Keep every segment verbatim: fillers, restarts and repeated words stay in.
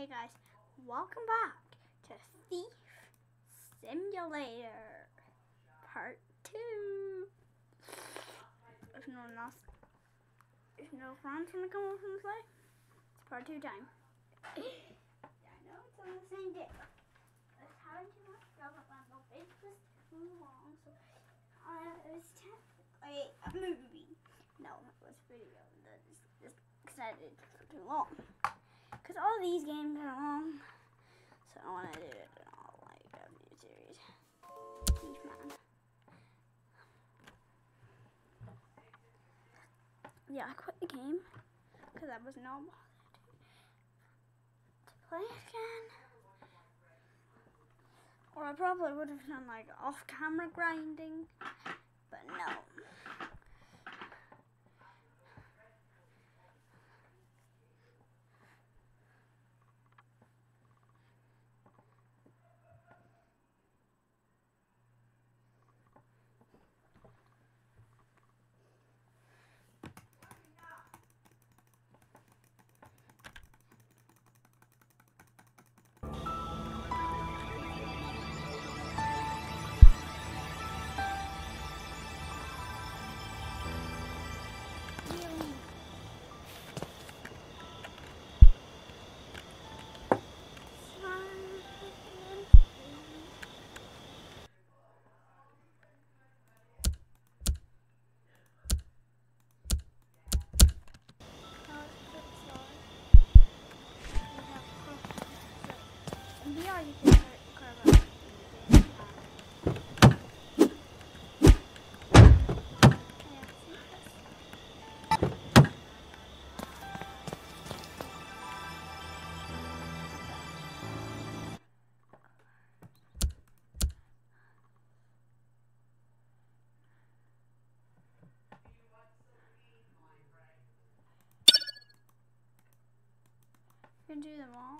Hey guys, welcome back to Thief Simulator Part two. If no one else, if no friends want to come over and play, it's part two time. I know it's on the same day. I was having too much trouble when the face was too long, so uh, it was technically a movie. No, it was a video. That is just excited for too long. Because all these games are long, so I want to do it all like a new series. Thief Man. Yeah, I quit the game because I was no bothered to play it again. Or I probably would have done like off-camera grinding, but no. Yeah, you can carve out. You can do them all.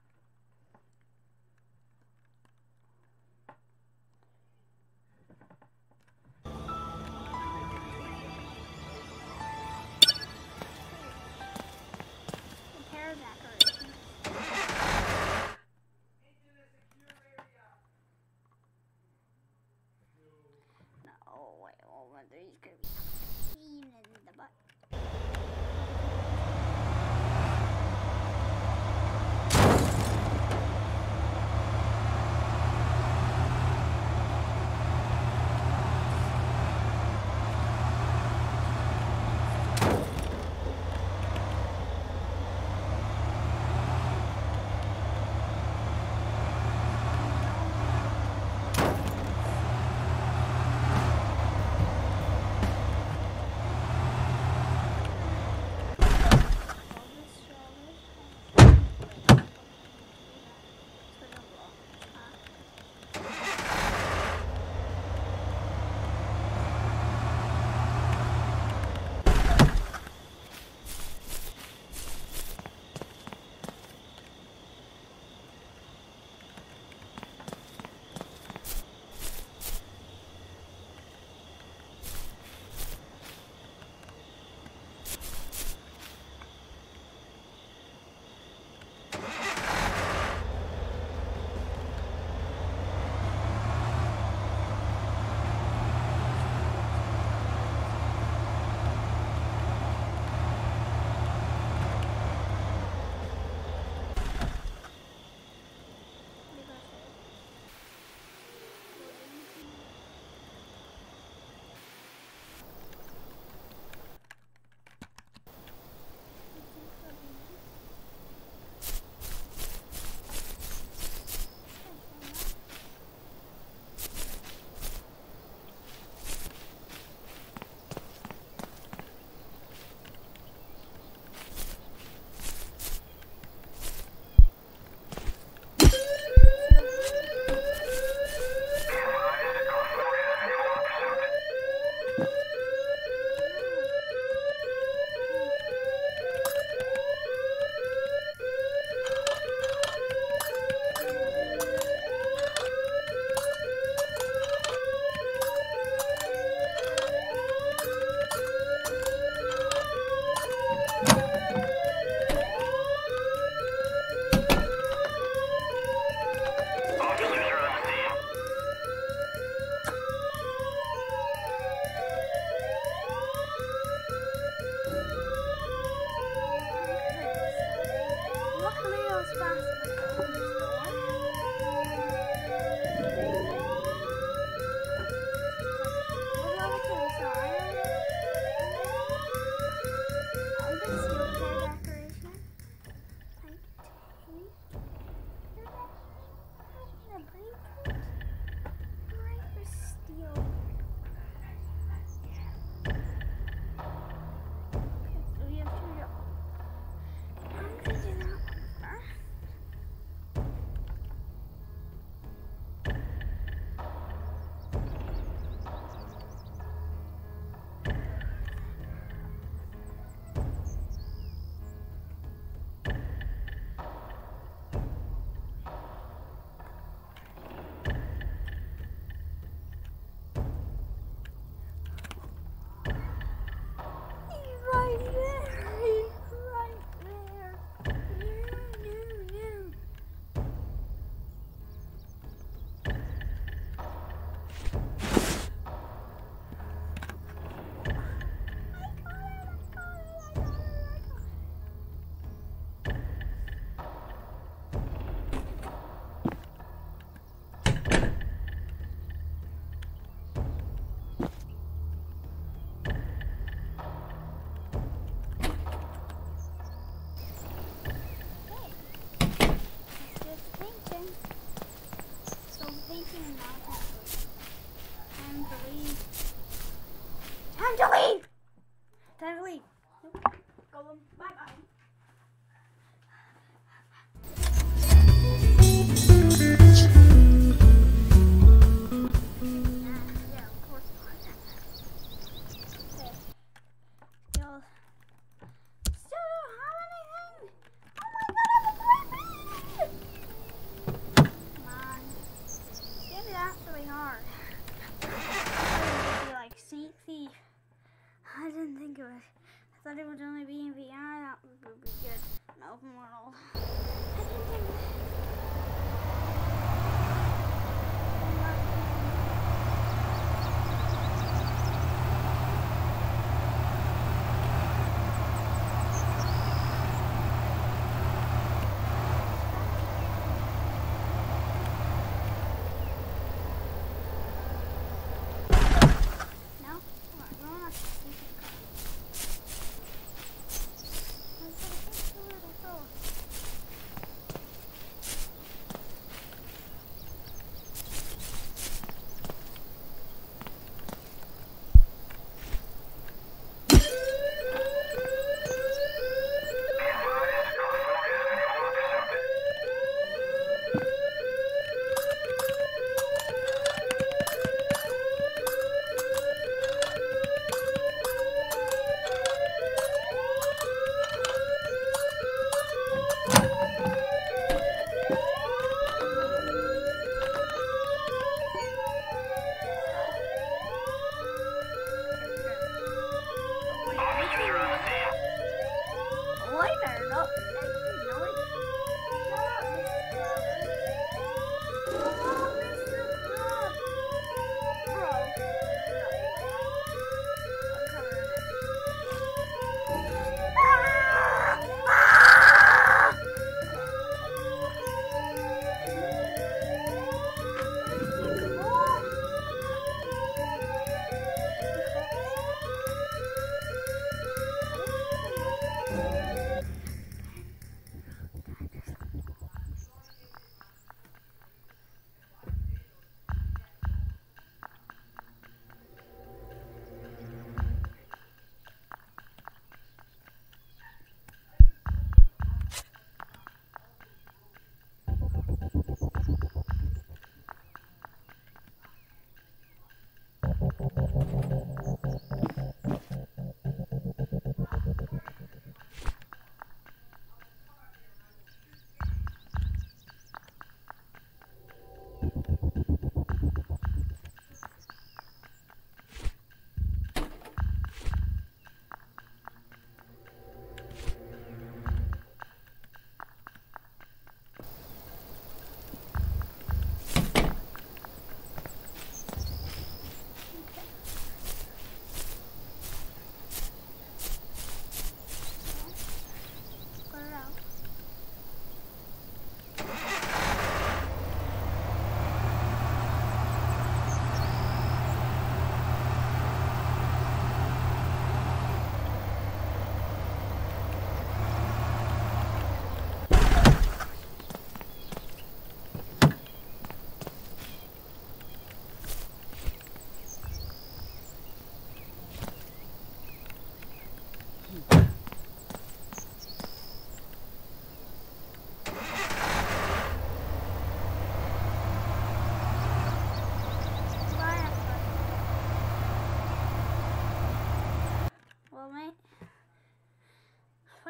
No, wait, well, whether he's gonna be seen in the butt. fast as I go in this door. We're level two, so I don't I'll get steel chair decoration. Like two. The blanket. Right for steel. Okay, so we have two dogs. I'm gonna do that one first.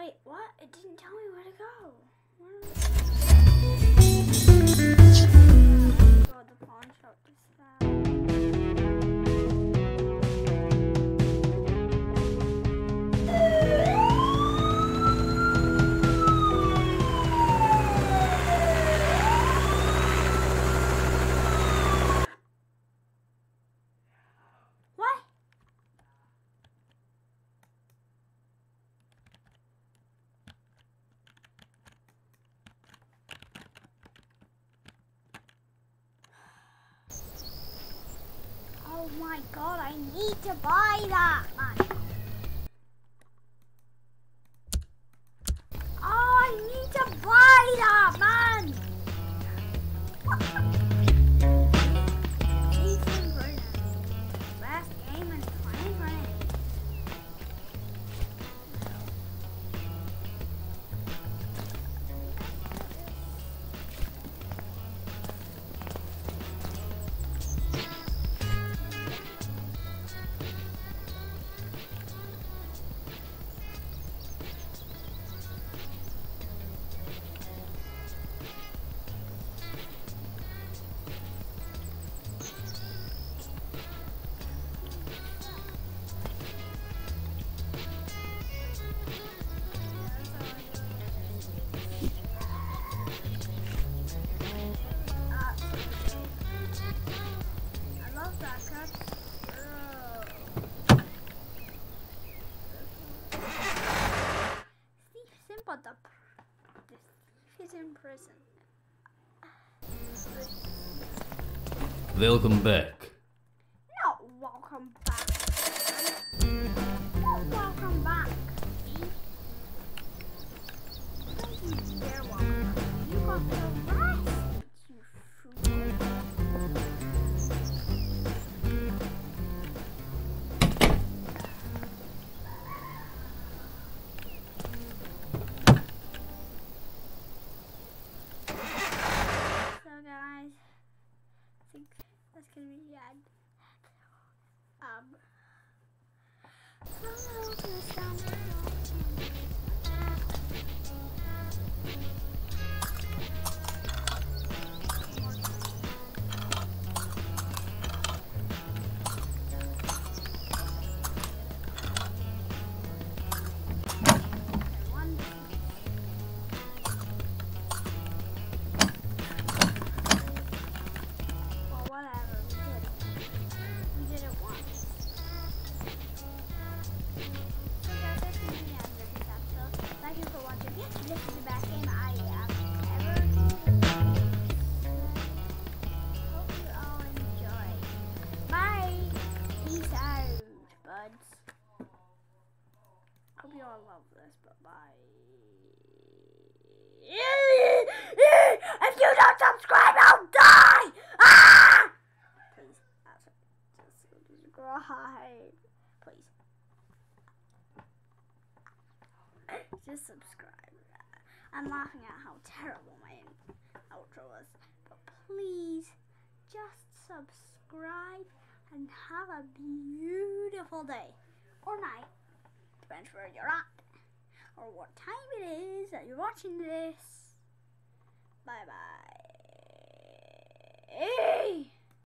Wait, what? It didn't tell me where to go. Where am I? Go to the pawn shop to Oh my god, I need to buy that, man. Oh, I need to buy that, man. Ethan Bruno. Best game in twenty twenty. But the, the thief is in prison. Welcome back. Not welcome back. Not welcome back, thief. Don't you dare welcome back. You got arrested, you fool. That's gonna be bad. Um. Hope you all love this, but bye. If you don't subscribe, I'll die! Ah! Please, just subscribe. Please. Just subscribe. I'm laughing at how terrible my outro was, but please just subscribe and have a beautiful day or night. Depends where you're at or what time it is that you're watching this. Bye bye.